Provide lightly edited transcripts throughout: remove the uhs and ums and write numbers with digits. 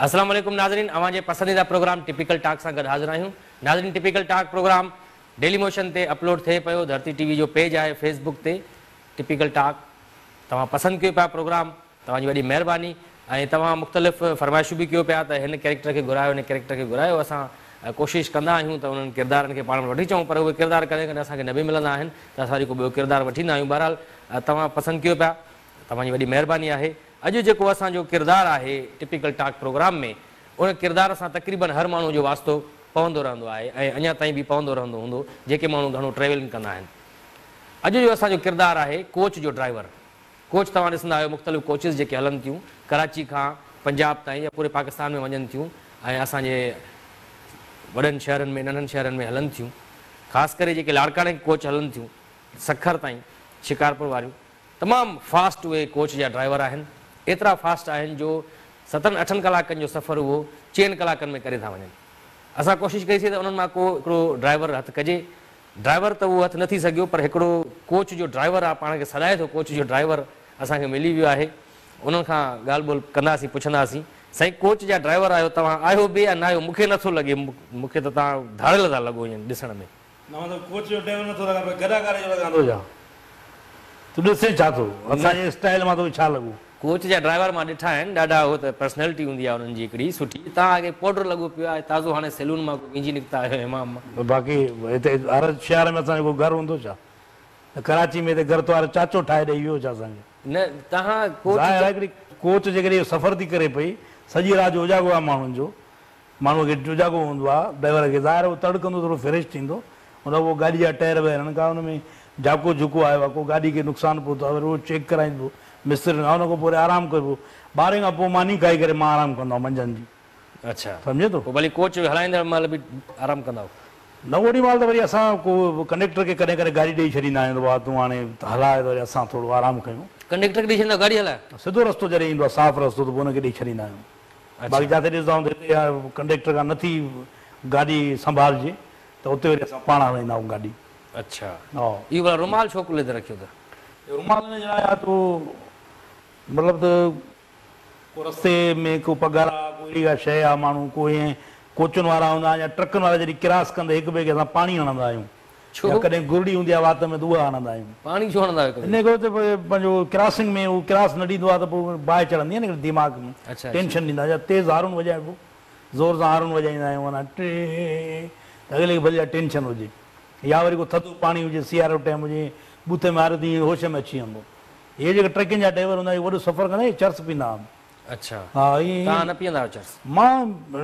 अस्सलाम वालेकुम नाज़रीन, अवांजे पसंदीदा प्रोग्राम टिपिकल टाक सां गॾु हाज़िर आहियूं। नाज़रीन, typical talk programme Dailymotion ते अपलोड थिए पियो। धरती टीवी जो पेज आहे फेसबुक ते टिपिकल टाक। तव्हां पसंदि कयो पिया प्रोग्राम, तव्हांजी वॾी महिरबानी। ऐं तव्हां मुख़्तलिफ़ फरमाइशूं बि कयो पिया त हिन कैरेक्टर खे घुरायो, हिन कैरेक्टर खे घुरायो। असां कोशिशि कंदा आहियूं त उन्हनि किरदारनि खे पाण वठी अचूं, पर उहे किरदार कॾहिं कॾहिं असांखे न बि मिलंदा आहिनि त असां वरी को ॿियो किरदारु वठींदा आहियूं। बहरहाल तव्हां पसंदि कयो पिया, तव्हांजी वॾी महिरबानी आहे। अॼु जेको असांजो किरदारु आहे टिपिकल टाक प्रोग्राम में, उन किरदार सां तक़रीबन हर माण्हू जो वास्तो पवंदो रहंदो आहे ऐं अञा ताईं बि पवंदो रहंदो हूंदो जेके माण्हू घणो ट्रेवलिंग कंदा आहिनि। अॼु जो असांजो किरदारु आहे कोच जो ड्राइवर। कोच तव्हां ॾिसंदा आहियो मुख़्तलिफ़ कोचिस जेके हलनि थियूं कराची खां पंजाब ताईं या पूरे पाकिस्तान में वञनि थियूं ऐं असांजे वॾनि शहरनि में नंढनि शहरनि में हलनि थियूं। ख़ासि करे जेके लाड़काणे कोच हलनि थियूं सखर ताईं शिकारपुर वारियूं, तमामु फास्ट उहे कोच जा ड्राइवर आहिनि। एतिरा फास्ट आहिनि जो 7-8 कलाकनि जो सफ़र उहो 4 कलाकनि में करे था वञनि। असां कोशिशि कईसीं त उन्हनि मां को हिकिड़ो ड्राइवर हथु कजे। ड्राइवर त उहो हथु नथी सघियो, पर हिकिड़ो कोच जो ड्राइवर आहे, पाण खे सॾाए थो कोच जो ड्राइवर असांखे मिली वियो आहे। उन्हनि खां ॻाल्हि ॿोल कंदासीं, पुछंदासीं साईं कोच जा ड्राइवर आहियो, तव्हां आहियो बि या न आहियो? मूंखे नथो लॻे, मूंखे त तव्हां धाड़ियल था लॻो ईअं ॾिसण में। कोच जो ड्राइवर नथो लॻा, गॾाकारे जो लॻंदो छा? तूं ॾिसे छा थो असांजे स्टाइल मां तो छा लॻो? कोच जा ड्राइवर मां ॾिठा आहिनि, ॾाढा उहो त पर्सनैलिटी हूंदी आहे उन्हनि जी हिकिड़ी सुठी। तव्हां अॻे पाउडर लॻो पियो आहे, ताज़ो हाणे सैलून मां विझी निकिता आहियो इमाम मां। बाक़ी हिते हर शहर में असांजो को घरु हूंदो छा? कराची में त घर वारो चाचो ठाहे ॾेई वियो छा असांखे? न तव्हां हिकिड़ी कोच जेकॾहिं सफ़र थी करे पई, सॼी राति जो उजागो आहे माण्हुनि जो, माण्हूअ खे उजागो हूंदो आहे, ड्राइवर खे ज़ाहिर उहो तड़कंदो थोरो फ्रेश थींदो, हुन पोइ गाॾी जा टायर ॿाहिरि का हुन में झाको झुको आयो आहे, को गाॾी खे नुक़सानु पहुतो आहे, वरी उहो चेक कराईंदो मिस्त्री खां, हुन खां पोइ आरामु करिबो। 12 खां पोइ मानी खाई करे मां आरामु कंदो आहियां मंझंदि जी। अच्छा, सम्झे थो? पोइ भली कोच हलाईंदड़ महिल बि आरामु कंदा? न ओॾी महिल त वरी असां को कंडक्टर खे कॾहिं कॾहिं गाॾी ॾेई छॾींदा आहियूं, भाउ तूं हाणे हलाए त वरी असां थोरो आरामु कयूं। कंडक्टर खे ॾेई छॾींदा गाॾी हलाए? सिधो रस्तो जॾहिं ईंदो आहे साफ़ रस्तो त पोइ हुनखे ॾेई छॾींदा आहियूं। बाक़ी जिते ॾिसंदा आहियूं हिते कंडक्टर खां नथी गाॾी संभालजे त उते वरी असां पाण हलाईंदा आहियूं गाॾी। अच्छा, हा। इहो भला रुमाल छो खुले ते रखियो? त रुमाल या तो मतिलबु त को रस्ते में को पघार आहे, कोई अहिड़ी का शइ आहे, माण्हू को ईअं कोचुनि वारा हूंदा या ट्रकनि वारा जॾहिं क्रॉस कंदे हिक ॿिए खे असां पाणी हणंदा आहियूं। छो? कॾहिं गुरड़ी हूंदी आहे वात में त उहा हणंदा आहियूं। पाणी छो हणंदा आहियो? इन करे त पंहिंजो क्रॉसिंग में उहो क्रॉस न ॾींदो आहे त पोइ बाहि चढ़ंदी आहे न दिमाग़ में, टेंशन ॾींदा आहे। तेज़ हारून वॼाइबो, ज़ोर सां हारून वॼाईंदा आहियूं, माना टे त अॻिले खे भले टेंशन हुजे, या वरी को थधो पाणी हुजे, सियारे जो टाइम हुजे, बूथे में हारो तीअं होश में अची वेंदो। इहे जेके ट्रकिंग जा ड्राइवर हूंदा आहिनि वॾो सफ़र कंदा आहिनि, चर्स पींदा आहिनि। अच्छा, हा। तव्हां न पीअंदा आहियो चर्स? मां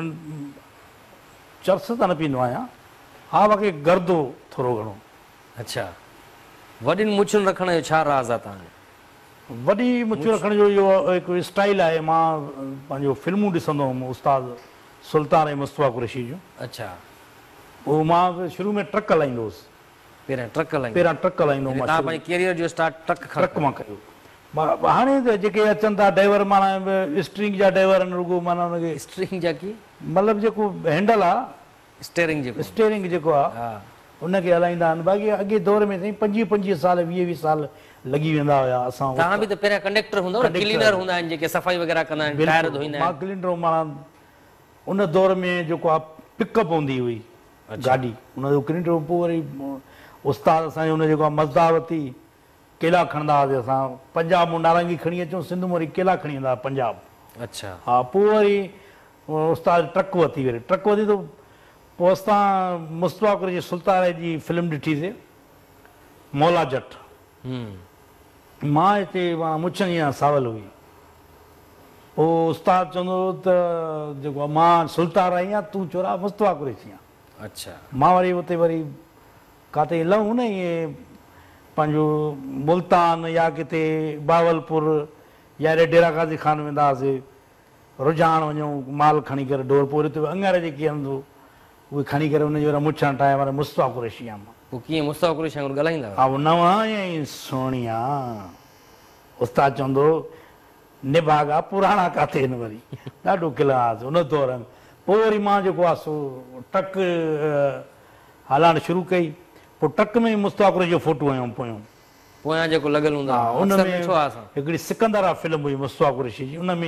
चर्स त न पींदो आहियां, हा, बाक़ी गर्दो थोरो घणो। अच्छा, वॾियुनि मुछुनि रखण जो छा राज़ आहे तव्हांजो? वॾी मुछूं रखण जो इहो हिकु स्टाइल आहे। मां पंहिंजो फिल्मूं ॾिसंदो हुउमि उस्ताद सुल्तान ऐं मुस्तफ़ा कुरैशी जूं। अच्छा, पोइ मां शुरू में ट्रक हलाईंदो हुउसि। पहिरियां ट्रक हलाईंदो हुउमि। तव्हां पंहिंजे कैरियर जो स्टार्ट ट्रक मां कयो। हाणे त जेके अचनि था ड्राइवर, माना स्ट्रिंग जा ड्राइवर आहिनि रुगो, माना हुनखे स्ट्रिंग जा की मतिलबु जेको हैंडल आहे, स्टेयरिंग जेको आहे उनखे हलाईंदा आहिनि। बाक़ी अॻे दौर में साईं 25 साल 20 साल लॻी वेंदा हुया। असां तव्हां बि त पहिरियां कंडक्टर हूंदव, क्लीनर हूंदा आहिनि जेके सफ़ाई वग़ैरह कंदा आहिनि, टायर धोईंदा आहिनि। मां क्लीनर, माना उन दौर में जेको आहे पिकअप हूंदी हुई गाॾी, उनजो क्लीनर। पोइ वरी उस्ताद असांजो उन जेको आहे मज़दा वरिती, केला खणंदा हुआसीं असां। पंजाब मां नारंगी खणी अचूं, सिंध मां वरी केला खणी ईंदा पंजाब। अच्छा, हा। पोइ वरी उस्ताद ट्रक वरिती, वरी ट्रक वरिती त पोइ असां मुस्तफ़ा कुरैशी सुल्तान जी फिल्म ॾिठीसीं मौला जट। मां हिते माना मुछनि जी सावल हुई। पोइ उस्ताद चवंदो त जेको आहे मां सुल्तान आई आहियां, तूं चोरा मुस्तफ़ा कुरैशी आहियां। अच्छा, मां वरी उते वरी किथे लहूं न, इहे पंहिंजो मुल्तान या किथे बावलपुर या डेरा गाज़ी खान वेंदा हुआसीं, रुझान वञूं माल खणी करे ढोर। पोइ वरी अंगार जेकी हूंदो उहे खणी करे हुनजो मुछा ठाहे, माना मुस्तफ़ा कुरैशी आहियां मां। पोइ कीअं मुस्तफ़ा कुरैशी वांगुरु ॻाल्हाईंदा? हा, नवां ऐं सोणिया। उस्ताद चवंदो निभागा पुराणा किथे आहिनि, वरी ॾाढो किला हुआसीं उन दौर में। पोइ वरी मां जेको आहे सो ट्रक हलाइणु शुरू कई। पोइ ट्रक में मुस्तफ़ा कुरैशी जो फोटो आहियूं पोयां जेको लॻल हूंदो आहे। उन में हिकिड़ी सिकंदर आहे फिल्म हुई मुस्तफ़ा कुरैशी जी, उन में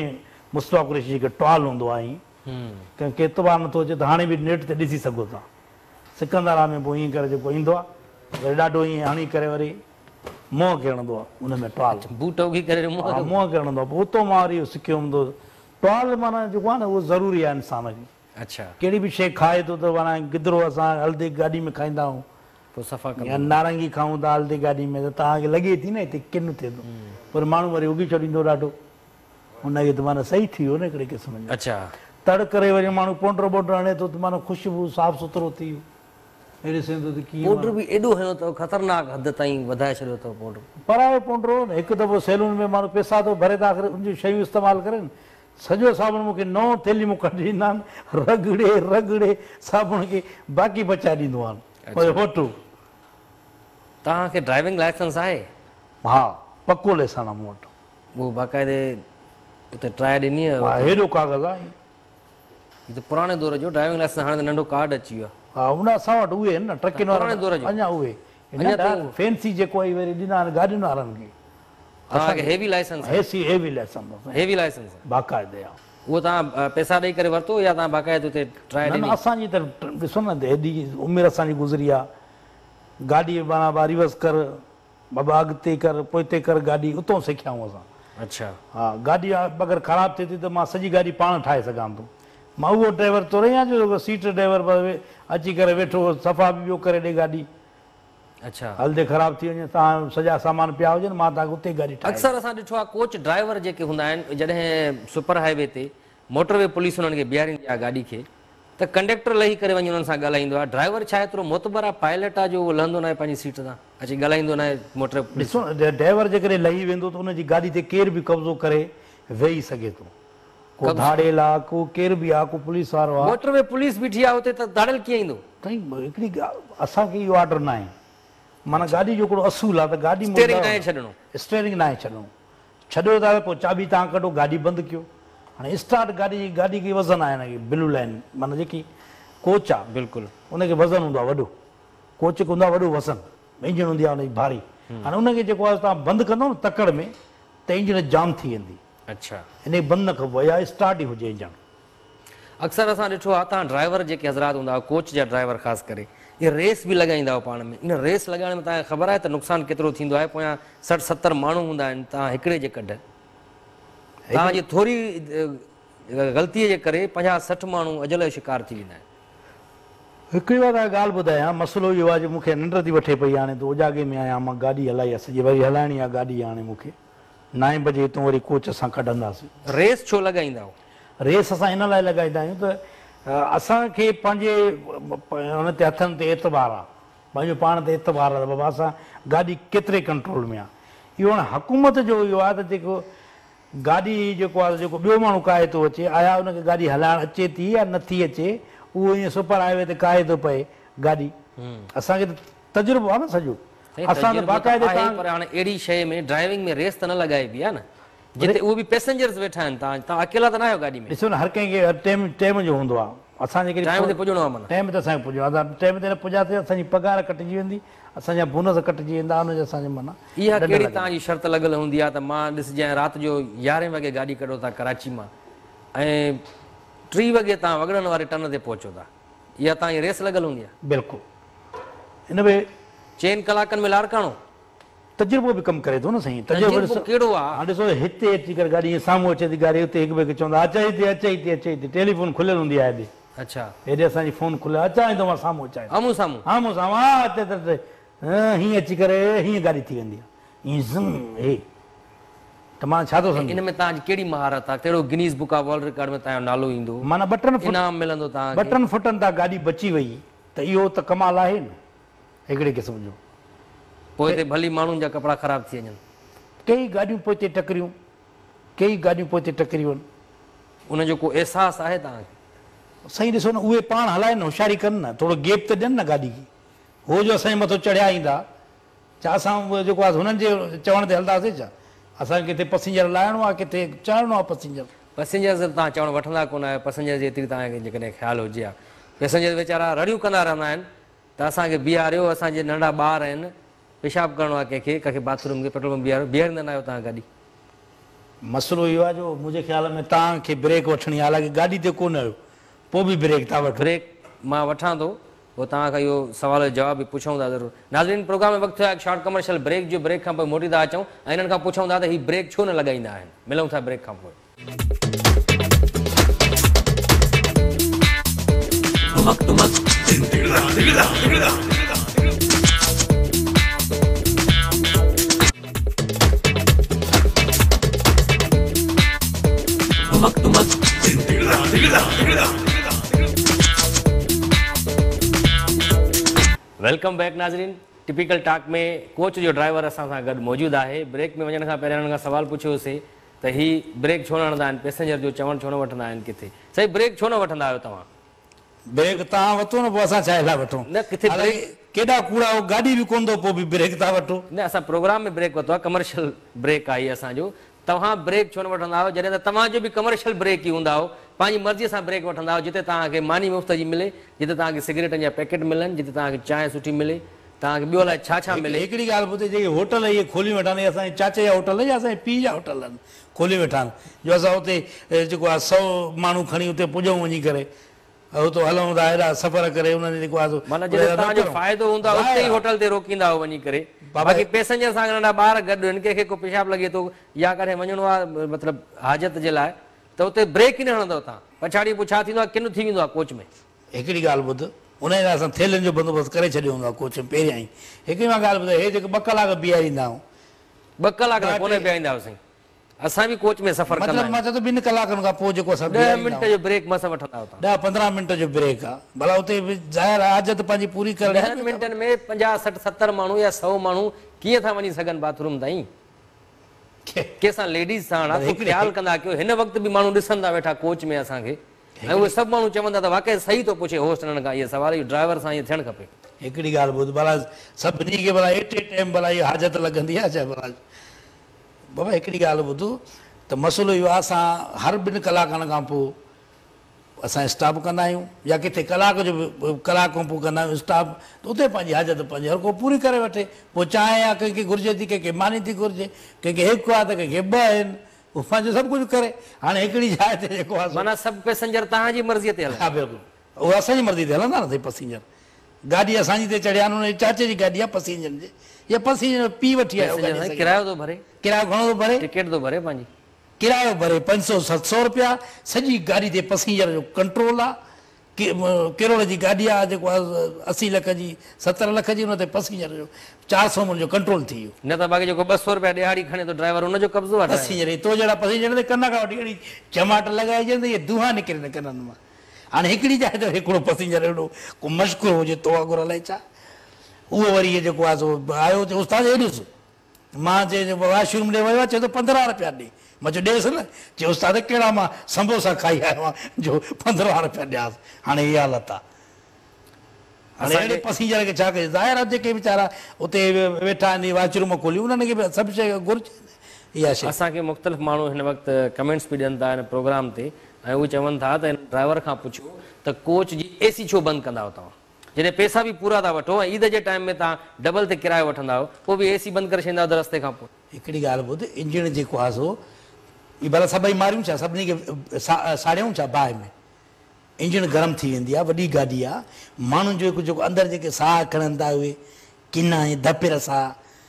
मुस्तफ़ा कुरैशी खे टॉल हूंदो आहे कंहिंखे एतबार नथो अचे त हाणे बि नेट ते ॾिसी सघो था सिकंदरा में पोइ ईअं करे जेको ईंदो आहे वरी ॾाढो ईअं हणी करे वरी मुंहं खे हणंदो आहे उन में टॉल बूट उगी करे मुंहं खे हणंदो आहे पोइ उतो मां वरी सिखियो हूंदो टॉल माना जेको आहे न उहो ज़रूरी आहे इंसान खे अच्छा कहिड़ी बि शइ खाए थो त माना गिदरो असां हल्दी गाॾी में खाईंदा आहियूं पोइ सफ़ा या नारंगी खाऊं था हल्दी गाॾी में त तव्हांखे लॻे थी न हिते किन थिए थो पर माण्हू वरी उगी छॾींदो ॾाढो हुनखे त माना सही थी वियो न हिकिड़े क़िस्म जो अच्छा तड़ करे वरी माण्हू पाउडर वाउडर हणे थो त माना ख़ुशबू साफ़ सुथरो थी वियो अहिड़े सेंदो त कीअं पाउडर बि एॾो हयो अथव ख़तरनाक हद ताईं वधाए छॾियो अथव पाउडर परायो पाउडर हो न हिकु दफ़ो सैलून में माण्हू पैसा थो भरे था आख़िर उनजी शयूं इस्तेमालु करे न सॼो साबुण मूंखे नओं थैली मूं कढी ॾींदा आहिनि रगड़े रगड़े साबुण खे बाक़ी बचाए ॾींदो आहे फोटो तव्हांखे ड्राइविंग लाइसेंस आहे हा पको लाइसेंस आहे मूं वटि उहो बाक़ाइदे उते ट्राए ॾिनी हा हेॾो कागज़ आहे हीअ त पुराणे दौर जो ड्राइविंग लाइसेंस हाणे त नंढो कार्ड अची वियो आहे हा उन असां वटि उहे आहिनि न ट्रकियुनि वारा अञा उहे फैंसी जेको आहे वरी ॾींदा आहिनि गाॾियुनि वारनि खे तव्हांखे heavy licence heavy licence heavy licence बाक़ाइदे आहे उहो तव्हां पैसा ॾेई करे वरितो या तव्हां बाक़ाइदे उते ट्राए ॾिनी असांजी त ॾिसो न हेॾी उमिरि असांजी गुज़री आहे गाॾी माना रिवर्स कर बाबा अॻिते कर पोइ हिते कर गाॾी उतां सिखिया आहियूं असां अच्छा हा गाॾी अगरि ख़राबु थिए थी त मां सॼी गाॾी पाण ठाहे सघां थो मां उहो ड्राइवर थोरो आहियां जो सीट ड्राइवर अची करे वेठो सफ़ा बि ॿियो करे ॾे गाॾी अच्छा हल्दे ख़राबु थी वञे तव्हां सॼा सामान पिया हुजनि मां तव्हांखे उते गाॾी अक्सर असां ॾिठो आहे कोच ड्राइवर जेके हूंदा आहिनि जॾहिं सुपर हाईवे ते मोटरवे पुलिस हुननि खे बीहारींदी आहे गाॾी खे त कंडक्टर लही करे वञी हुननि सां ॻाल्हाईंदो आहे ड्राइवर छा एतिरो मोतबर आहे पायलट आहे जो उहो लहंदो न आहे पंहिंजी सीट तां अची ॻाल्हाईंदो न आहे मोटर ॾिसो ड्राइवर जेकॾहिं लही वेंदो त उनजी गाॾी ते केर बि कब्ज़ो करे वेही सघे थो को धाड़ेल आहे को केर बि आहे को पुलिस वारो आहे मोटरवे पुलिस बीठी आहे उते त धाड़ेल कीअं ईंदो साईं हिकिड़ी असांखे इहो ऑर्डर न आहे माना गाॾी जो हिकिड़ो असूल आहे त गाॾी छॾिणो स्टेयरिंग न आहे छॾिणो छॾियो था पोइ चाबी तव्हां कढो गाॾी बंदि कयो हाणे स्टार्ट गाॾी खे वज़न आहे हिनखे ब्लू लाइन माना जेकी कोच आहे बिल्कुलु उनखे वज़न हूंदो आहे वॾो कोच खे हूंदो आहे वॾो वज़न इंजन हूंदी आहे हुनजी भारी हाणे उनखे जेको आहे तव्हां बंदि कंदो न तकड़ में त इंजन जाम थी वेंदी अच्छा हिनखे बंदि न कबो या स्टार्ट ई हुजे इंजन अक्सर असां ॾिठो आहे तव्हां ड्राइवर जेके हज़रात हूंदा हुआ कोच जा ड्राइवर ख़ासि करे इहे रेस बि लॻाईंदा हुआ पाण में इन रेस लॻाइण में तव्हांखे ख़बर आहे त नुक़सानु केतिरो थींदो आहे पोयां 60-70 माण्हू हूंदा आहिनि तव्हां हिकिड़े जे कढ तव्हांजी थोरी ग़लतीअ जे करे 50-60 माण्हू अजल जो शिकार थी वेंदा आहिनि हिकिड़ी बार ॻाल्हि ॿुधायां मसइलो इहो आहे जो मूंखे निंड थी वठे पई हाणे त उजागे में आहियां मां गाॾी हलाई आहे सॼी वरी हलाइणी आहे गाॾी हाणे मूंखे 9 बजे हितां वरी कोच असां कढंदासीं रेस छो लॻाईंदा रेस असां हिन लाइ लॻाईंदा आहियूं त असांखे पंहिंजे हुन ते हथनि ते एतबार आहे पंहिंजो पाण ते एतबार आहे त बाबा असां गाॾी केतिरे कंट्रोल में आहे इहो हाणे हुकूमत जो इहो आहे त जेको गाॾी जेको आहे जेको ॿियो माण्हू काहे थो अचे आया हुनखे गाॾी हलाइणु अचे थी या नथी अचे उहो ईअं सुपर हाईवे ते काहे थो पए गाॾी असांखे त तजुर्बो आहे न सॼो असां त बाक़ाइदे पर हाणे अहिड़ी शइ में ड्राइविंग में रेस त न लॻाइबी आहे न जिते उहे बि पैसेंजर्स वेठा आहिनि तव्हां अकेला त न आहियो गाॾी में ॾिसो न हर कंहिंखे टाइम जो हूंदो आहे असां जेके टाइम ते पुॼणो आहे माना टाइम ते असांखे पुॼणो आहे टाइम ते न पुॼासीं असांजी पघार कटिजी वेंदी असांजा बोनस कटिजी वेंदा हुनजे असांजे माना इहा कहिड़ी तव्हांजी शर्त लॻल हूंदी आहे त मां ॾिसजांइ राति जो 11 वॻे गाॾी कढो था कराची मां ऐं 3 वॻे तव्हां वॻड़नि वारे टन ते पहुचो था इहा तव्हांजी रेस लॻल हूंदी आहे बिल्कुलु हिन में 4 कलाकनि में लाड़काणो तजुर्बो बि कमु करे थो न साईं तजुर्बो कहिड़ो आहे हाणे ॾिसो हिते अची करे गाॾी ईअं साम्हूं अचे थी गाॾी हुते हिक ॿिए खे चवंदा अचई थी अचई थी अचई थी टेलीफोन खुलियल हूंदी आहे हेॾे अच्छा हेॾे असांजी फोन खुलियल अचां थो मां साम्हूं अचां आम्हूं साम्हूं आम्हूं साम्हूं हा अचे त हीअं अची करे हीअं गाॾी थी वेंदी आहे ईअं ज़म हे त मां छा थो सम्झां हिन में तव्हांजी कहिड़ी महारत आहे कहिड़ो Guinness book of world record में तव्हांजो नालो ईंदो माना इनाम मिलंदो तव्हांखे 2 फुटनि तां गाॾी बची वई त इहो त कमाल आहे न हिकिड़े क़िस्म जो पोइ हिते भली माण्हुनि जा कपिड़ा ख़राब थी वञनि कई गाॾियूं पोइ हिते टकरियूं कई गाॾियूं पोइ हिते टकरियूं आहिनि उनजो को अहसासु आहे तव्हांखे साईं ॾिसो न उहे पाण हलाइनि होशियारी कनि न थोरो गैप त ॾियनि न गाॾी खे हो जो असांजे मथां चढ़िया ईंदा छा असां उहो जेको आहे हुननि जे चवण ते हलंदासीं छा असांखे किथे पैसेंजर लाहिणो आहे किथे चढ़णो आहे पैसेंजर तव्हां चवणु वठंदा कोन आहियो पैसेंजर जी एतिरी तव्हांखे जेकॾहिं ख़्यालु हुजे हा पैसेंजर वीचारा रड़ियूं कंदा रहंदा आहिनि त असांखे बीहारियो असांजे नंढा ॿार आहिनि पेशाब करिणो आहे कंहिंखे बाथरूम खे पेट्रोल पंप बीहारींदा न आहियो तव्हां गाॾी मसइलो इहो आहे जो मुंहिंजे ख़्याल में तव्हांखे ब्रेक वठणी आहे, हालांकि गाॾी ते कोन आहियो पोइ बि ब्रेक था वठो। ब्रेक मां वठां थो, पोइ तव्हांखां इहो सवाल जो जवाब बि पुछूं था ज़रूरु। नाज़रीन, प्रोग्राम में वक़्तु आहे शॉर्ट कमर्शियल ब्रेक जो। ब्रेक खां पोइ मोटी था अचूं ऐं हिननि खां पुछूं था त हीउ ब्रेक छो न लॻाईंदा आहिनि। मिलूं था ब्रेक खां पोइ। वेलकम बैक नाज़रीन। टिपिकल टॉक में कोच जो ड्राइवर असां सां गॾु मौजूदु आहे। ब्रेक में वञण खां पहिरियों हिननि खां सवाल पुछियोसीं त हीउ ब्रेक छो न हणंदा आहिनि, पैसेंजर जो चवणु छो न वठंदा आहिनि किथे। सही, ब्रेक छो न वठंदा आहियो तव्हां? ब्रेक तव्हां वठो न, पोइ असां छा लाइ वठूं? न किथे ब्रेक, केॾा कूड़ा हो, गाॾी बि कोन थो पोइ बि ब्रेक था वठो। न असां प्रोग्राम में ब्रेक वरितो आहे, कमर्शियल ब्रेक आहे असांजो। तव्हां ब्रेक छो न वठंदा आहियो जॾहिं त तव्हांजो बि कमर्शियल ब्रेक ई हूंदा हो, पंहिंजी मर्ज़ीअ सां ब्रेक वठंदा आहियो, जिते तव्हांखे मानी मुफ़्त जी मिले, जिते तव्हांखे सिगरेटनि जा पैकेट मिलनि, जिते तव्हांखे चांहि सुठी मिले, तव्हांखे ॿियो अलाए छा छा मिले। हिकिड़ी ॻाल्हि ॿुधे, जेके होटल इहे खोली वेठा आहिनि, असांजे चाचे जा होटल या असांजे पीउ जा होटल आहिनि खोली वेठा आहिनि, जो असां हुते जेको आहे 100 माण्हू खणी हुते पुॼूं वञी करे, हुते हलूं था हेॾा सफ़र करे, उन्हनि जेको आहे माना जॾहिं तव्हांजो फ़ाइदो हूंदो आहे उते ई होटल ते रोकींदा हो वञी करे। बाक़ी पैसेंजर सां नंढा ॿार गॾु आहिनि, कंहिंखे को पेशाब लॻे थो या काॾे वञिणो आहे मतिलबु हाजत जे लाइ, त उते ब्रेक ई न हणंदव तव्हां। पछाड़ी पोइ छा थींदो आहे, किन थी वेंदो आहे कोच में। हिकिड़ी ॻाल्हि ॿुध, उन जे लाइ असां थेलनि जो बंदोबस्तु करे छॾियो हूंदो आहे कोच में पहिरियां ई। हिकिड़ी मां ॻाल्हि ॿुधाए, हे जेके 2 कलाक बीहारींदा आहियूं, 2 कलाक कोन बीहारींदा हुआसीं असां बि कोच में सफ़र कंदा मतिलबु मां चवां थो 2 कलाकनि खां पोइ जेको असां 10 मिंट जो ब्रेक मस वठंदा हुआ। 10-15 मिंट जो ब्रेक आहे, भला हुते बि ज़ाहिर हाजत पंहिंजी पूरी करे। 10 मिंटनि में 50-60-70 माण्हू या 100 माण्हू कीअं था वञी सघनि बाथरूम ताईं? कंहिंसां लेडीज़ सां ख़्यालु कंदा कयो। हिन वक़्तु बि माण्हू ॾिसनि था वेठा कोच में असांखे, ऐं उहे सभु माण्हू चवंदा त वाक़ई सही थो पुछे होस्ट हिननि खां, इहे सवाल इहो ड्राइवर सां इहे थियणु खपे। हिकिड़ी ॻाल्हि ॿुध, भला सभिनी खे भला एट ए टाइम भला इहा हाजत लॻंदी आहे छा? भला बाबा हिकिड़ी ॻाल्हि ॿुधो त मसइलो इहो आहे, असां हर 2 कलाकनि खां पोइ असां स्टॉप कंदा आहियूं, या किथे कलाक जो कलाक खां पोइ कंदा आहियूं स्टॉप, त उते पंहिंजी हाजत पंहिंजी हर को पूरी करे वठे। पोइ चांहि या कंहिंखे घुरिजे थी, कंहिंखे मानी थी घुरिजे, कंहिंखे 1 आहे त कंहिंखे 2 आहिनि, उहो पंहिंजो सभु कुझु करे। हाणे हिकिड़ी जाइ ते जेको आहे माना सभु पैसेंजर तव्हांजी मर्ज़ीअ ते हलनि। हा बिल्कुलु, उहो असांजी मर्ज़ी ते हलंदा न साईं। पैसेंजर गाॾी असांजी ते चढ़िया आहिनि, उन चाचे जी गाॾी आहे पैसेंजर जी, या पैसेंजर पीउ वठी आयो। किरायो थो भरे, किरायो घणो थो भरे? टिकट थो भरे पंहिंजी, किरायो भरे 500-700 रुपया। सॼी गाॾी ते पैसेंजर जो कंट्रोल आहे। करोड़ जी गाॾी आहे, जेको आहे 80 लख जी 70 लख जी, उन ते पैसेंजर जो 400 जो कंट्रोल थी वियो। न त बाक़ी जेको 200 रुपया ॾियारी खणे थो ड्राइवर, हुनजो कब्ज़ो आहे। पैसेंजर तो जहिड़ा पैसेंजर ते कन खां वठी अहिड़ी चमाट लॻाइजनि त इहे धुआं निकिरे न कननि मां। हाणे हिकिड़ी जाइ ते हिकिड़ो पैसेंजर एॾो को मशकूर हुजे तो वांगुरु अलाए छा, उहो वरी इहे जेको आहे सो आयो चयो उस्ताद हेॾुसि, मां चयो वॉशरूम ॾे वियो आहे, चए थो 15 रुपया ॾे। मां चयो ॾेसि न, चयो उस्ताद कहिड़ा मां समोसा खाई आयो आहियां जो 15 रुपया ॾियां। हाणे इहा हालत आहे। हाणे अहिड़े पैसेंजर खे छा कजे? ज़ाहिर आहे जेके वीचारा उते वेठा आहिनि वॉशरूम खोलियूं, उन्हनि खे बि सभु शइ घुरिजे इहा शइ। असांखे मुख़्तलिफ़ माण्हू हिन वक़्तु कमेंट्स बि ॾियनि था हिन प्रोग्राम ते, ऐं उहे चवनि था त हिन ड्राइवर खां पुछो त कोच जी AC छो बंदि कंदा आहियो तव्हां? जॾहिं पैसा बि पूरा था वठो ऐं ईद जे टाइम में तव्हां डबल ते किरायो वठंदा आहियो, पोइ बि AC बंदि करे छॾींदा आहियो रस्ते खां पोइ। हिकिड़ी ॻाल्हि ॿुध, इंजण जेको आहे सो हीअ भला सभई मारियूं छा, सभिनी खे साड़ियूं छा बाहि में? इंजण गरम थी वेंदी आहे, वॾी गाॾी आहे, माण्हुनि जो जेको अंदरि जेके साह खणनि था उहे किन ऐं धपिर सां,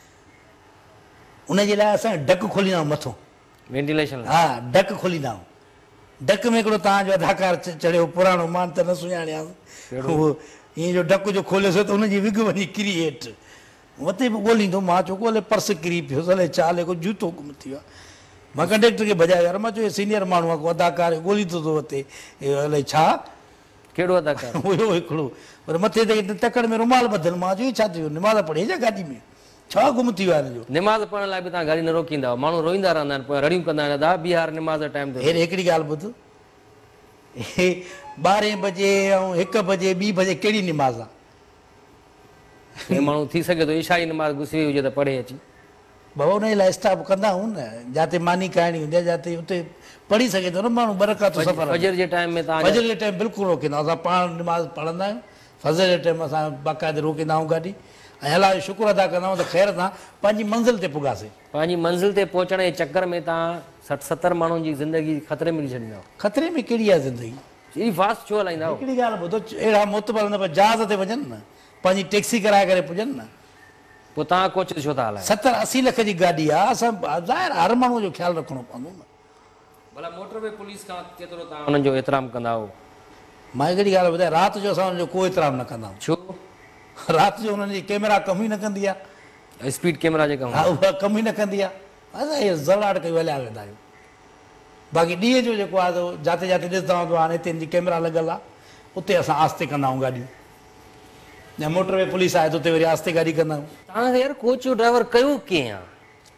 उनजे लाइ असां डक खोलींदा आहियूं मथां, वेंटिलेशन। हा, डक खोलींदा आहियूं। डक में हिकिड़ो तव्हांजो अदाकार चढ़ियो पुराणो, मां त न सुञाणियां, उहो ईअं जो डक जो खोलियोसि त उनजी विग वञी किरी हेठि, मथे बि ॻोल्हींदो। मां चयो ॻोल्हे पर्स किरी पियोसि, अलाए छा हले, को जूतो गुम थी वियो आहे। मां कंडक्टर खे भॼायो, यार मां चयो सीनियर माण्हू आहे, को अदाकार ॻोल्हींदो थो वते, अलाए छा कहिड़ो अदाकार? हुयो हिकिड़ो, पर मथे ते तकड़ में रुमाल ॿधल। मां चयो छा थियो, निमाज़ पढ़े छा गाॾी में, छा गुम थी वियो आहे हिनजो? निमाज़ पढ़ण लाइ बि तव्हां गाॾी न रोकींदा आहियो, माण्हू रोईंदा रहंदा आहिनि, पोइ रड़ियूं कंदा आहिनि, अदा बिहार निमाज़ टाइम ते। हेॾे हिकिड़ी ॻाल्हि ॿुध, 12 बजे ऐं 1 बजे 2 बजे कहिड़ी निमाज़ आहे? हे माण्हू थी सघे थो ईशाई निमाज़ गुसरी हुजे त पढ़े अची। बाबा उन लाइ स्टाफ कंदा आहियूं न, जिते मानी कहाणी हूंदी आहे, जिते उते पढ़ी सघे थो न माण्हू बरक़त। फजर जे टाइम में तव्हां फजर जे टाइम बिल्कुलु रोकींदा आहियूं, असां पाण निमाज़ पढ़ंदा आहियूं। फजर जे टाइम असां बाक़ाइदे रोकींदा आहियूं गाॾी, ऐं अलाह जो शुक्र अदा कंदा आहियूं त ख़ैर सां पंहिंजी मंज़िल ते पुॻासीं। पंहिंजी मंज़िल ते पहुचण जे चकर में तव्हां 60-70 माण्हुनि जी ज़िंदगी ख़तरे में विझी छॾींदा। ख़तरे में कहिड़ी आहे ज़िंदगी? एॾी फास्ट छो हलाईंदा? हिकिड़ी ॻाल्हि ॿुधो, अहिड़ा मोतबर न पर जहाज़ ते वञनि न, पंहिंजी टैक्सी कराए करे पुॼनि न। पोइ तव्हां कोच ते छो था हलायो? 70-80 लख जी गाॾी आहे, असां ज़ाहिर हर माण्हू जो ख़्यालु रखिणो पवंदो न। भला मोटरवे पुलिस खां केतिरो तव्हां हुननि जो एतिराम कंदा हो? मां हिकिड़ी ॻाल्हि ॿुधायां, राति जो असां हुनजो को एतिराम न कंदा आहियूं। छो? राति जो हुननि जी कैमरा कम ई न कंदी आहे। स्पीड कैमरा जेका हा, उहा कम ई न कंदी आहे। असां इहे ज़लाट कई हलिया वेंदा आहियूं। बाक़ी ॾींहं जो जेको आहे जिते जिते ॾिसंदा हूंदो हाणे हिते जी कैमरा लॻल आहे, उते असां आस्ते कंदा आहियूं गाॾियूं। या मोटरवे पुलिस आहे त उते वरी आस्ते गाॾी कंदा आहियूं। तव्हां यार कोच जो ड्राइवर कयो कंहिं आहे?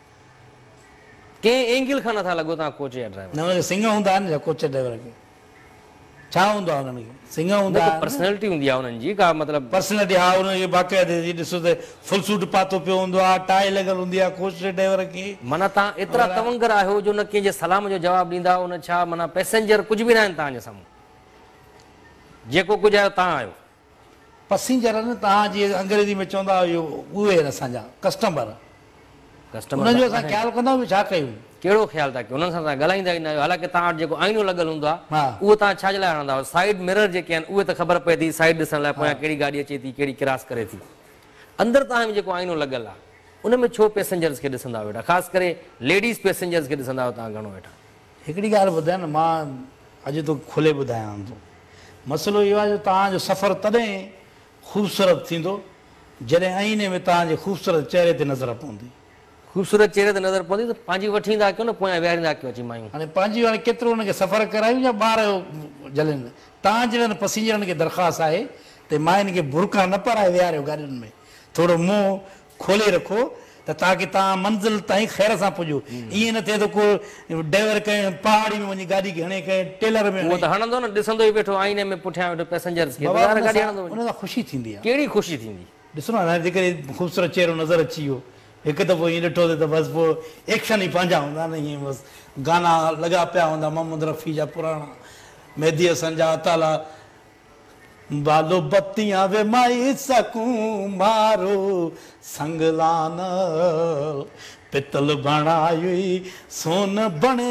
कंहिं एंगल खां नथा लॻो तव्हां कोच जा ड्राइवर? न हुनखे सिंघ हूंदा आहिनि छा कोच ड्राइवर खे? छा हूंदो आहे हुननि खे? सिंघ हूंदा आहिनि। पर्सनैलिटी हूंदी आहे हुननि जी का मतिलबु? पर्सनैलिटी हा, हुनखे बाक़ाइदे ॾिसो त फुल सूट पातो पियो हूंदो आहे, टाई लॻल हूंदी आहे कोच ड्राइवर खे। माना तव्हां एतिरा तवंगर आहियो जो न कंहिंजे सलाम जो जवाबु ॾींदा, उन छा माना पैसेंजर कुझु बि न आहिनि तव्हांजे साम्हूं? जेको कुझु आहियो तव्हां आहियो। पैसेंजर आहिनि तव्हां जीअं अंग्रेजी में चवंदा आहियो, उहे आहिनि असांजा कस्टमर। कस्टमर हुनजो असां ख़्यालु कंदा आहियूं, छा कयूं? कहिड़ो ख़्यालु था कयो? हुननि सां तव्हां ॻाल्हाईंदा ई न आहियो। हालांकि तव्हां वटि जेको आईनो लॻल हूंदो आहे उहो तव्हां छाजे लाइ हणंदा आहियो? साइड मिरर जेके आहिनि उहे त ख़बर पए थी साइड ॾिसण लाइ, पोयां कहिड़ी गाॾी अचे थी, कहिड़ी क्रॉस करे थी। अंदरि तव्हां में जेको आईनो लॻल आहे उन में छो पैसेंजर्स खे ॾिसंदा आहियो वेठा? ख़ासि करे लेडीज़ पैसेंजर्स खे ॾिसंदा आहियो तव्हां घणो वेठा? हिकिड़ी ॻाल्हि ॿुधायां न, मां अॼु तो खुले ॿुधायां थो। मसइलो इहो आहे जो तव्हांजो सफ़रु तॾहिं ख़ूबसूरत थींदो जॾहिं आईने में तव्हांजे ख़ूबसूरत चहिरे ते नज़र पवंदी। ख़ूबसूरत चहिरे ते नज़र पवंदी त पंहिंजी वठी ईंदा कयो न, पोयां विहारींदा कयो अची मायूं। हाणे पंहिंजी हाणे केतिरो हुनखे सफ़र करायूं या ॿार जलनि? तव्हां जहिड़नि पैसेंजरनि खे दरख़्वास्त आहे त मां हिन खे बुरका न पाराए विहारियो गाॾियुनि में, थोरो मुंहुं खोले रखो त ताकी तव्हां मंज़िल ताईं ख़ैर सां पुॼो। ईअं न थिए त को ड्राइवर कंहिं पहाड़ी में वञी गाॾी खे हणे, कंहिं टेलर में उहो त हणंदो न, ॾिसंदो ई वेठो आईने में पुठियां वेठो पैसेंजर्स खे, गाॾी हणंदो। उन सां ख़ुशी थींदी आहे। कहिड़ी ख़ुशी थींदी? ॾिसो न, हाणे जेकॾहिं ख़ूबसूरत चहिरो नज़र अची वियो हिकु दफ़ो ईअं ॾिठो त बसि पोइ एक्शन ई पंहिंजा हूंदा न, ईअं बसि गाना लॻा पिया हूंदा मोहम्मद रफ़ी जा पुराणा, मेहदी हसन जा, ताला बालो बत्तियां वे माई सकूं मारो संगलान पितल बणाई सोन बणे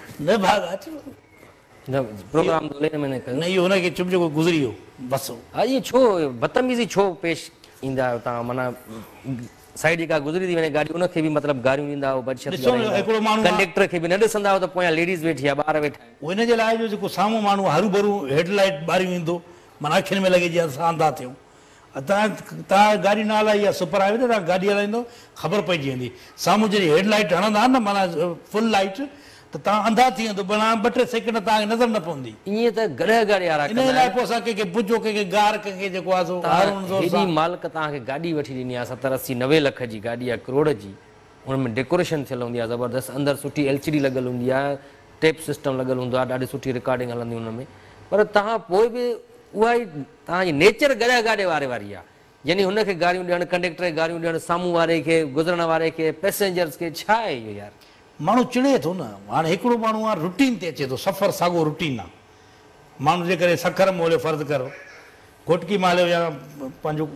प्रोग्राम में न, इहो हुनखे चुप जेको गुज़री वियो बसि। हा, इहे छो बदतमीज़ी छो पेश ईंदा आहियो तव्हां? माना साइड जेका गुज़री थी वञे गाॾी उनखे बि मतिलबु गारियूं ॾींदा आहियो, हिकिड़ो माण्हू कंडक्टर खे बि न ॾिसंदा आहियो त पोयां लेडीज़ वेठी आहे, ॿार वेठा आहिनि। हिन जे लाइ जो जेको साम्हूं माण्हू हरू भरू हेडलाइट ॿारियूं ईंदो, माना अखियुनि में लॻे जीअं असां अंधा थियूं। तव्हां गाॾी न हलाई आहे, सुपर हाईवे ते तव्हां गाॾी हलाईंदो ख़बर पइजी वेंदी। साम्हूं जॾहिं हेडलाइट हणंदा आहिनि न, माना फुल लाइट, त तव्हां अंधा थी वेंदो, माना 2-3 सेकेंड तव्हांखे नज़र न पवंदी। ईअं त गॾे गॾे वारा इन लाइ पोइ असां कंहिंखे पुॼो, कंहिंखे गार, कंहिंखे जेको आहे हेॾी मालिक तव्हांखे गाॾी वठी ॾिनी आहे, 70-80-90 लख जी गाॾी आहे, करोड़ जी। हुनमें डेकोरेशन थियल हूंदी आहे ज़बरदस्त, अंदरि सुठी LCD लॻल हूंदी आहे, टेप सिस्टम लॻल हूंदो आहे, ॾाढी सुठी रिकॉर्डिंग हलंदी हुनमें। पर तव्हां पोइ बि उहा ई तव्हांजी नेचर गॾे गाॾे वारे वारी आहे, यानी हुनखे गारियूं ॾियणु, कंडक्टर खे गारियूं ॾियणु, साम्हूं वारे खे, गुज़रण वारे खे, पैसेंजर्स खे। छा आहे इहो यार? माण्हू चिड़े थो न। हाणे हिकिड़ो माण्हू आहे रुटीन ते अचे थो, सफ़र साॻियो रुटीन आहे। माण्हू जे करे सखर मोलियो फ़र्ज़ु करो, घुटकी मालियो या पंहिंजो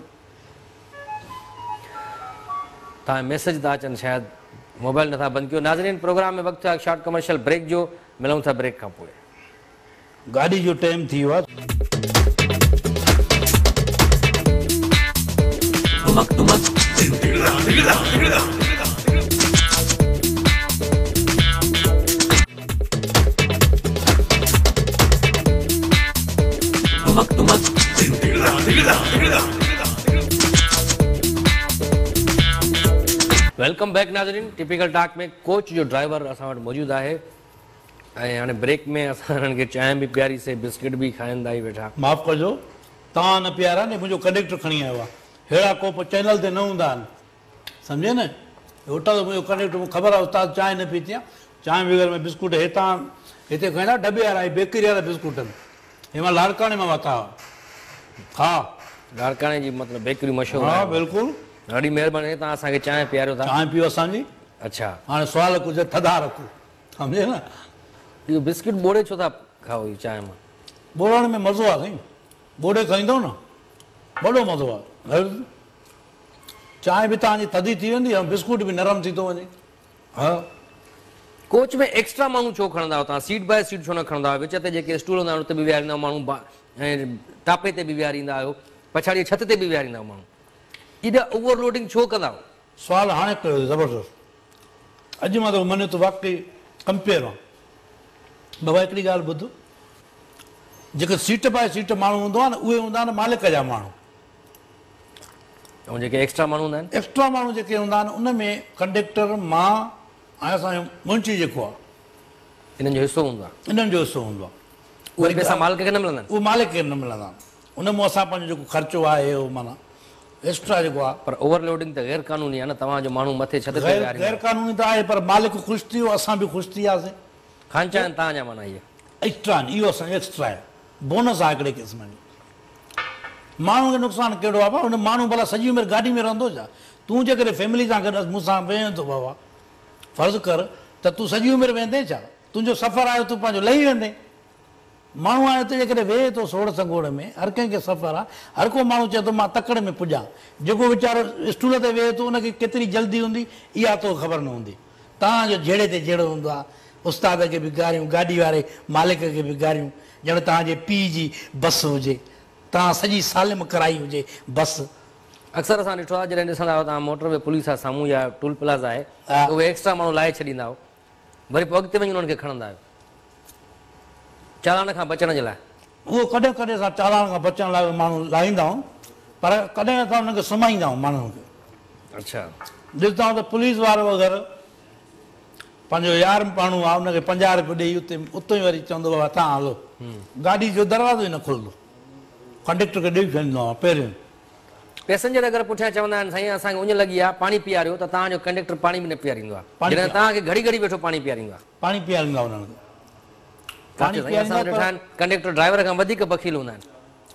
तव्हां मैसेज था अचनि, शायदि मोबाइल नथा बंदि कयो। नाज़रीन, प्रोग्राम में वक़्तु आहे शॉर्ट कमर्शियल ब्रेक जो, मिलूं था ब्रेक खां पोइ। गाॾी जो टाइम थी वियो आहे। वेलकम बैक नाज़रीन, टिपिकल टॉक में कोच जो ड्राइवर असां वटि मौजूदु आहे। ऐं हाणे ब्रेक में असां हिननि खे चांहि बि पीआरीसीं, बिस्किट बि खाईंदा ई वेठा। माफ़ु कजो, तव्हां न पीआरा न, मुंहिंजो कंडक्टर खणी आयो आहे। अहिड़ा कोप चैनल ते न हूंदा आहिनि, सम्झे न। होटल मुंहिंजो कंडक्टर, मूंखे ख़बर आहे उस्ताद चांहि न पीती आहे, चांहि बग़ैर में बिस्कुट हितां हिते खाईंदा, डॿे वारा बेकरी वारा बिस्कुट आहिनि, हे मां लाड़काणे मां वरिता हुआ। हा, लाड़काणे जी मतिलबु बेकरी मशहूरु हा आहे। बिल्कुलु, ॾाढी महिरबानी, तव्हां असांखे चांहि पीआरियो था। चांहि पियो असांजी। अच्छा, हाणे सुवाल कुझु थधा रखो, सम्झे न। इहो बिस्किट बोड़े छो था खाओ इहो चांहि मां? बोड़ण में मज़ो आहे साईं, बोड़े खाईंदो न, वॾो मज़ो आहे। चांहि बि तव्हांजी थधी थी वेंदी ऐं बिस्कुट बि नरम थी थो वञे। हा कोच में एक्स्ट्रा माण्हू छो खणंदा आहियो तव्हां? सीट बाय सीट छो न खणंदा आहियो? विच ते जेके स्टूल हूंदा आहिनि उते बि विहारींदा आहियो माण्हू, ऐं टापे ते बि विहारींदा आहियो, पछाड़ी छत ते बि विहारींदा आहियो माण्हू, एॾा ओवरलोडिंग छो कंदा आहियो? सुवालु हाणे कयो ज़बरदस्त। अॼु मां त मञियो त वाकई कंपेयर आहे। बाबा हिकिड़ी ॻाल्हि ॿुध, जेके सीट बाय सीट माण्हू हूंदो आहे न, उहे हूंदा आहिनि मालिक जा माण्हू, ऐं जेके एक्स्ट्रा माण्हू हूंदा आहिनि, एक्स्ट्रा माण्हू जेके हूंदा आहिनि उन में कंडक्टर, मां ऐं असांजो मुंशी जेको आहे, इन्हनि जो हिसो हूंदो आहे, इन्हनि जो हिसो हूंदो आहे। उहे पैसा मालिक खे न मिलंदा आहिनि? उहे मालिक खे न मिलंदा आहिनि, उन मां असां पंहिंजो जेको ख़र्चो आहे उहो माना एक्स्ट्रा जेको आहे। पर ओवरलोडिंग त गैर क़ानूनी आहे न, तव्हांजो माण्हू मथे छत ते विहारींदा गैर क़ानूनी त आहे, पर मालिक ख़ुशि थी वियो, असां बि ख़ुशि थी वियासीं। ख़र्चा आहिनि तव्हांजा माना इहे एक्स्ट्रा आहिनि, इहो असांजो एक्स्ट्रा आहे, बोनस आहे हिकिड़े क़िस्म जी। माण्हू खे नुक़सानु कहिड़ो आहे? हुन माण्हू भला सॼी उमिरि गाॾी में रहंदो छा? तूं जेकॾहिं फैमिली सां गॾु मूंसां वेहे थो बाबा, फ़र्ज़ु कर त तूं सॼी उमिरि वेंदे छा? तुंहिंजो सफ़र आहे तूं पंहिंजो लही वेंदे। माण्हू आहे हिते जेकॾहिं वेहे थो सोड़ संगोड़ में, हर कंहिंखे सफ़र आहे, हर को माण्हू चए थो मां तकड़ में पुॼां। जेको वीचारो स्टूल ते वेहे थो उनखे केतिरी जल्दी हूंदी इहा तो ख़बर न हूंदी। तव्हांजो जहिड़े ते जहिड़ो हूंदो आहे, उस्ताद खे बि गारियूं, गाॾी वारे मालिक खे बि गारियूं, ॼण तव्हांजे पीउ जी बस हुजे, तव्हां सॼी सालिम कराई हुजे बस। अक्सर असां ॾिठो आहे जॾहिं ॾिसंदा आहियो तव्हां मोटरवे पुलिस आहे साम्हूं या टोल प्लाज़ा आहे, उहे एक्स्ट्रा माण्हू लाहे छॾींदा आहियो, वरी पोइ अॻिते वञी उन्हनि खे खणंदा आहियो चालान खां बचण जे लाइ। उहो कॾहिं कॾहिं असां चालान खां बचण लाइ माण्हू लाहींदा आहियूं, पर कॾहिं असां हुनखे सुम्हाईंदा आहियूं माण्हुनि खे। अच्छा, ॾिसंदा आहियूं त पुलिस वारो वग़ैरह पंहिंजो यार माण्हू आहे, हुनखे 50 रुपया ॾेई उते ई वरी चवंदो बाबा तव्हां हलो, गाॾी जो दरवाज़ो ई न खुलंदो, कंडक्टर खे ॾेई छॾींदो आहे पहिरियों। पैसेंजर अगरि पुठियां चवंदा आहिनि साईं असांखे उञ लॻी आहे पाणी पीआरियो, त तव्हांजो कंडक्टर पाणी बि न पीआरींदो आहे, जॾहिं तव्हांखे घड़ी घड़ी वेठो पाणी पीआरींदो आहे। पाणी पीआरींदा हुननि खे, कंडक्टर ड्राइवर खां वधीक बखील हूंदा आहिनि।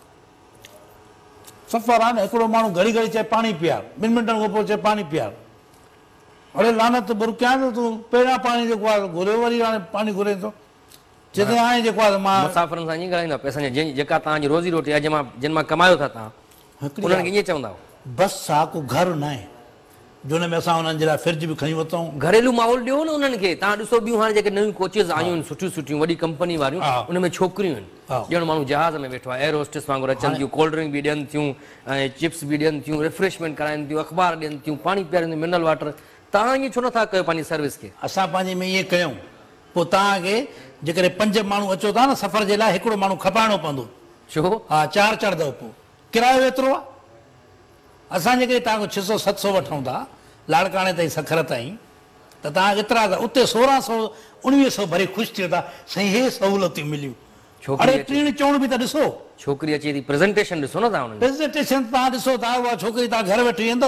सफ़र आहे न, हिकिड़ो माण्हू घड़ी घड़ी चए पाणी पीआर, 2 मिंटनि खां पोइ चए पाणी पीआर। अड़े लानत बुरकियां त तूं पहिरियां पाणी जेको आहे घुरियो, वरी हाणे पाणी घुरे थो, जिते हाणे जेको आहे मां मुसाफ़िरनि सां ईअं ॻाल्हाईंदो पैसेंजर, जेका तव्हांजी रोज़ी रोटी आहे जिन मां कमायो था तव्हां, उन्हनि खे ईअं चवंदा? बस आहे, को घर न आहे जो हुन में असां हुननि जे लाइ फ्रिज बि खणी वरितऊं। घरेलू माहौल ॾियो न उन्हनि खे। तव्हां ॾिसो ॿियूं हाणे जेके नयूं कोचिस आयूं आहिनि सुठियूं सुठियूं वॾी कंपनी वारियूं, उन में छोकिरियूं आहिनि, ॼण माण्हू जहाज़ में वेठो आहे, एयर होस्टेस वांगुरु अचनि थियूं, कोल्ड ड्रिंक बि ॾियनि थियूं, ऐं चिप्स बि ॾियनि थियूं, रिफ्रेशमेंट कराइनि थियूं, अख़बार ॾियनि थियूं, पाणी पीआरनि, मिनरल वाटर। तव्हां ईअं छो नथा कयो पंहिंजी सर्विस खे? असां पंहिंजे में ईअं कयूं, पोइ तव्हांखे जेकॾहिं 5 माण्हू अचो था न सफ़र जे लाइ, हिकिड़ो माण्हू खपाइणो पवंदो। छो? हा, 4 चढ़ंदव, पोइ किरायो एतिरो आहे। असां जेकॾहिं तव्हांखां 600-700 वठूं था लाड़काणे ताईं सखर ताईं, त तव्हां एतिरा था, उते 1600-1900 भरे ख़ुशि थियो था साईं, हे सहूलियतूं मिलियूं। अड़े टीण चवण बि त ॾिसो, छोकिरी अचे थी, प्रेज़ेंटेशन ॾिसो न तव्हां, प्रेज़ेंटेशन तव्हां ॾिसो था, उहा छोकिरी तव्हां घर वेठी वेंदो,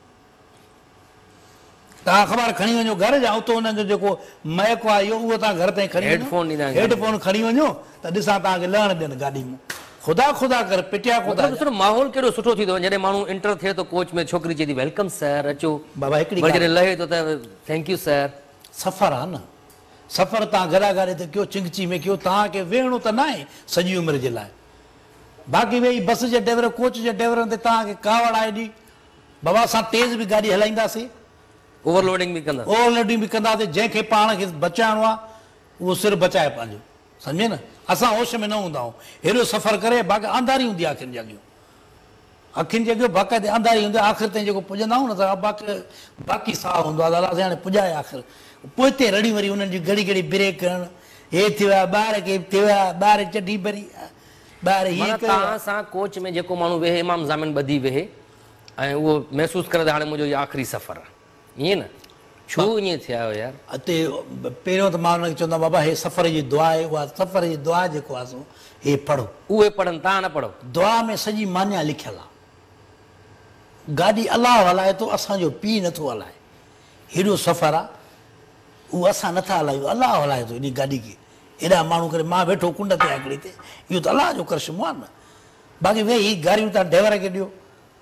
तव्हां ख़बर खणी वञो घर जा, उतो हुननि जो जेको महक आहे इहो, उहो तव्हां घर ताईं खणी हेडफोन खणी वञो त ॾिसां तव्हांखे लहण ॾियनि गाॾी में। ख़ुदा ख़ुदा कर पिटिया ख़ुदा। माहौल केॾो सुठो थी थो, जॾहिं माण्हू एंटर थिए थो कोच में, छोकिरी चए थी वेलकम सर, अचो बाबा। हिकिड़ी जॾहिं लहे थो त थैंक यू सर। सफ़र आहे न, सफ़र तव्हां घरा गाॾी ते कयो, चिंगची में कयो, तव्हांखे वेहणो त न आहे सॼी उमिरि जे लाइ। बाक़ी वेही बस जे ड्राइवर, कोच जे ड्राइवरनि ते तव्हांखे कावड़ आहे एॾी, बाबा असां तेज़ बि गाॾी हलाईंदासीं, ओवरलोडिंग बि कंदा, ओवरलोडिंग बि कंदासीं। जंहिंखे पाण खे बचाइणो आहे उहो सिर बचाए पंहिंजो, सम्झे न। असां होश में न हूंदा आहियूं, हेॾो सफ़र करे, बाक़ी अंधारी हूंदी आहे अखियुनि जी अॻियूं, अखियुनि जे अॻियूं बाक़ाइदे अंधारी हूंदी आहे। आख़िर ताईं जेको पुॼंदा आहियूं न त बाक़ी साह हूंदो आहे, अलाह हाणे पुॼाए आख़िर। पोइ हिते रड़ी वरी हुननि जी घड़ी घड़ी ब्रेक करणु, हे थियो आहे, ॿार खे थियो आहे, ॿार चडी भरी, ॿार हीअं। तव्हां सां कोच में जेको माण्हू वेहे, इमाम ज़ामिन ॿधी वेहे, ऐं उहो महसूसु करे त हाणे मुंहिंजो इहो आख़िरी सफ़र आहे, ईअं न? छो ईअं थिया आहियो यार? हिते पहिरियों त मां हुनखे चवंदो बाबा, हे सफ़र जी दुआ आहे, उहा सफ़र जी दुआ जेको आहे सो हे पढ़ो। उहे पढ़नि, तव्हां न पढ़ो। दुआ में सॼी मान्या लिखियलु आहे। गाॾी अलाह हलाए थो, असांजो पीउ नथो हलाए। हेॾो सफ़र आहे, उहो असां नथा हलायूं, अलाह हलाए थो हेॾी गाॾी खे। हेॾा माण्हू करे मां वेठो कुंड ते हिकिड़ी ते, इहो त अलाह जो करशमो आहे न। बाक़ी वेही गाॾियूं तव्हां ड्राइवर खे ॾियो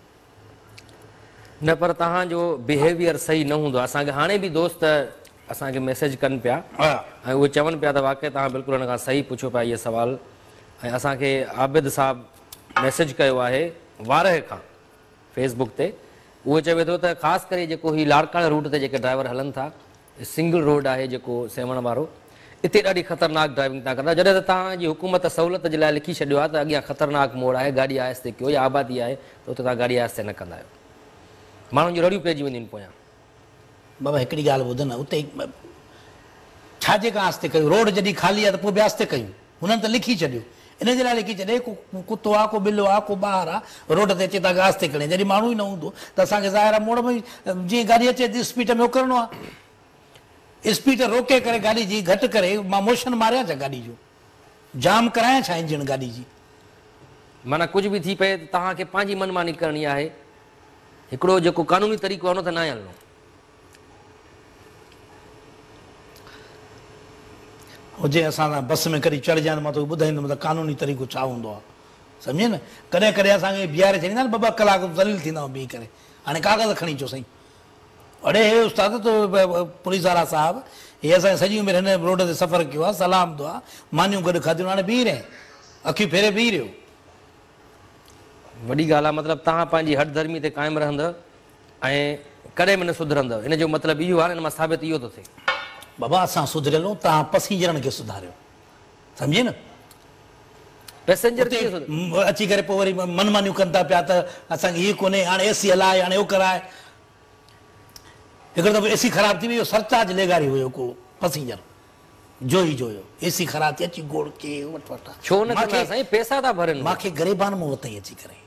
न, पर तव्हांजो बिहेवियर सही न हूंदो। असांखे हाणे बि दोस्त असांखे मैसेज कनि पिया, ऐं उहे चवनि पिया त वाक़ई तव्हां बिल्कुलु हुन खां सही पुछो पिया इहे सवाल। ऐं असांखे आबिद साहिबु मैसेज कयो आहे वारह खां फेसबुक ते, उहो चवे थो त ख़ासि करे जेको ही लाड़काणे रूट ते जेके ड्राइवर हलनि था, सिंगल रोड आहे जेको सेवण वारो, इते ॾाढी ख़तरनाक ड्राइविंग था कंदा। जॾहिं त तव्हांजी हुकूमत सहूलियत जे लाइ लिखी छॾियो आहे त अॻियां ख़तरनाक मोड़ आहे, गाॾी आहिस्ते कयो, या आबादी आहे त उते तव्हां गाॾी आहिस्ते न कंदा आहियो, माण्हुनि जूं रड़ियूं पइजी वेंदियूं आहिनि पोयां। बाबा हिकिड़ी ॻाल्हि ॿुध न, उते छाजे खां आस्ते कयूं? रोड जॾहिं ख़ाली आहे त पोइ बि आस्ते कयूं? हुननि त लिखी छॾियो, इन जे लाइ लिखी छॾे को कुतो आहे, को बिलो आहे, को ॿार आहे, रोड ते अचे तव्हांखे आस्ते खणे। जॾहिं माण्हू ई न हूंदो त असांखे ज़ाहिर आहे मोड़ में जीअं गाॾी अचे थी स्पीड में उकरणो आहे। स्पीड रोके करे गाॾी जी घटि करे मां मोशन मारियां छा गाॾी जो? जाम करायां छा इंजन गाॾी जी? माना कुझु बि थी पए त तव्हांखे पंहिंजी मनमानी करणी आहे, हिकिड़ो जेको कानूनी तरीक़ो आहे उन ते न हलणो। हुजे असां सां बस में कॾहिं चढ़जां त मां तोखे ॿुधाईंदुमि त कानूनी तरीक़ो छा हूंदो आहे, सम्झे न? कॾहिं कॾहिं असांखे बीहारे छॾींदा आहिनि, ॿ कलाक ज़लील थींदा आहियूं बीह करे। हाणे कागज़ खणी अचो साईं, अड़े हे उस्ताद तो पुलिस वारा साहिबु, हे असांखे सॼी उमिरि हिन रोड ते सफ़र कयो आहे, सलाम दो आहे, मानियूं गॾु खाधियूं, हाणे बीह रहे, अखियूं फेरे बीह रहियो। वॾी ॻाल्हि आहे, मतिलबु तव्हां पंहिंजी हठ धर्मी ते क़ाइमु रहंदव ऐं कॾहिं बि न सुधरंदव। इन जो मतिलबु इहो आहे, हिन मां साबित इहो थो थिए बाबा असां सुधरियलूं, तव्हां पसींजरनि खे सुधारियो, सम्झे न? पैसेंजर अची करे पोइ वरी मनमानियूं कनि था पिया त असांखे हीअ कोन्हे, हाणे एसी हलाए, हाणे उहो कराए। हिकिड़ो दफ़ो एसी ख़राबु थी वई, सरचार्ज लेगारी हुयो को पसींजर जो ई जो हुयो, एसी ख़राबु थी अची गोड़ के वठ वठ। छो न कंदा साईं, पैसा था भरनि। मूंखे गरेबान मूं वरितई अची करे,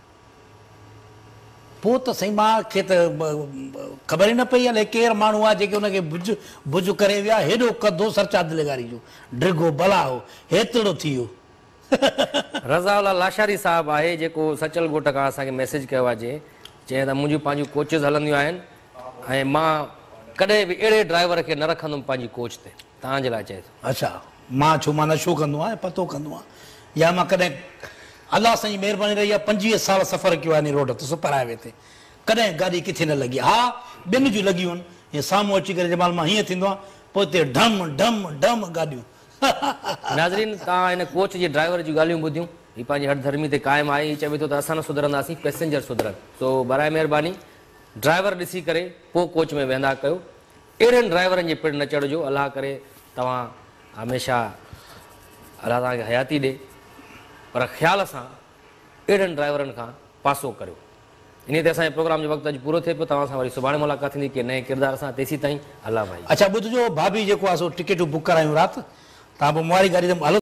पोइ त साईं मूंखे त ख़बर ई न पई हले केरु माण्हू आहे जेके हुनखे भुज करे विया। हेॾो कदो सरचार्ज लेगारी जो ड्रिगो भला हो, हेतिरो थी वियो। रज़ाउल्ला लाशारी साहिबु आहे जेको सचल ॻोठ खां असांखे मैसेज कयो आहे, चए त मुंहिंजूं पंहिंजूं कोचिस हलंदियूं आहिनि ऐं मां कॾहिं बि अहिड़े ड्राइवर खे न रखंदुमि पंहिंजी कोच ते। तव्हांजे लाइ चए थो। अच्छा, मां छो मां नशो कंदो आहियां, पतो कंदो आहियां, या मां कॾहिं अलाह सां जी महिरबानी रही आहे 25 साल सफ़र कयो आहे इन रोड ते सुपर हाईवे ते, कॾहिं गाॾी किथे न लॻी। हा, ॿिनि जूं लॻियूं आहिनि, हीअं साम्हूं अची करे जंहिं महिल मां हीअं थींदो आहे पोइ हिते ढम ढम ढम गाॾियूं। नाज़रीन, तव्हां हिन कोच जे ड्राइवर जूं ॻाल्हियूं ॿुधियूं, हीअ पंहिंजी हठ धर्मी ते क़ाइमु आहे, हीअ चवे थो त असां न सुधरंदासीं, पैसेंजर सुधरनि। सो बराए महिरबानी ड्राइवर ॾिसी करे पोइ कोच में वेंदा कयो, अहिड़नि ड्राइवरनि जे पिण न चढ़िजो। अलाह करे तव्हां हमेशह अलाह तव्हांखे हयाती ॾे, पर ख़्याल सां अहिड़नि ड्राइवरनि खां पासो करियो। इन ते असांजे प्रोग्राम जो वक़्तु अॼु पूरो थिए पियो। तव्हां सां वरी सुभाणे मुलाक़ात थींदी के नए किरदार सां। तेसीं ताईं अलाह भाई। अच्छा ॿुधिजो, भाभी जेको आहे सो टिकेटूं बुक करायूं राति, तव्हां पोइ मुआरी गाॾी ते हलो।